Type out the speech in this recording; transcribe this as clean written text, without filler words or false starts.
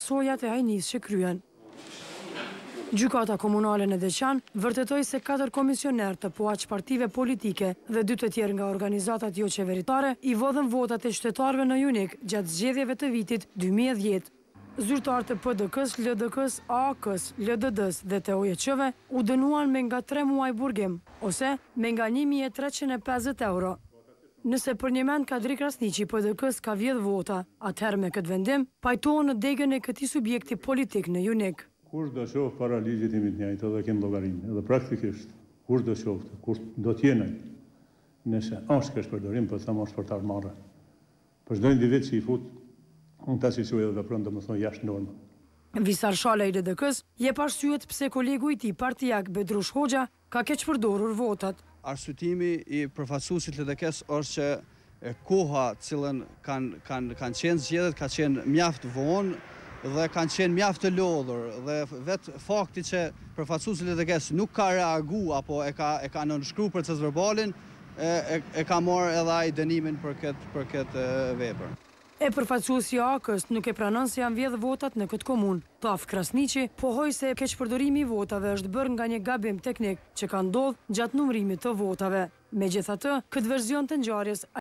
sojat e hajnis që kryen. Gjykata komunale në Deçan vërtetoi se 4 komisioner të poaq partive politike dhe 2 të tjerë nga organizatat jo qeveritare i vodhën votat e qytetarëve në Junik gjatë zgjedhjeve të vitit 2010. Zyrtarët e PDK-s, LDK-s, AAK-s, LDD-s dhe të OJQ-ve u dënuan me nga 3 muaj burgim, ose me nga 1.350 euro. Nëse për një mend Kadri Krasniqi PDK-s ka vjedh vota, atëherë me këtë vendim pajtohen në degën e këtij subjekti politik në Junik. Kush do shoh para legjitimit njëjtë edhe kënë llogarinë, edhe praktikisht, kush do shoftë, kush do t'jene, nëse është kesh përdorim, për thëmë është për të armarë. Për çdo individ që i fut, unë ta si që edhe vepron domethënë jashtë normë. Visar Shala i LDK-s jep arsyet pse kolegu i tij partijak Bedrush Hoxha ka keq përdorur votat. Arsyetimi i përfaqësuesit LDK-s është që koha cilën kanë qenë zgjedhjet ka qenë mjaft vonë dhe kanë qenë mjaft të lodhur dhe vetë fakti që përfaqësuesi i LDK-s nuk ka reagu apo e ka nënshkruar proces verbalin e ka marrë edhe ai dënimin për këtë vepër. E përfaqësuesi i AAK-s nuk e pranon se janë vjedh votat në këtë komunë. Taf Krasniqi pohoi se keqpërdorimi i votave është bërë nga një gabim teknik që ka ndodhur gjatë numërimit të votave. Megjithatë, këtë version të ngjarjes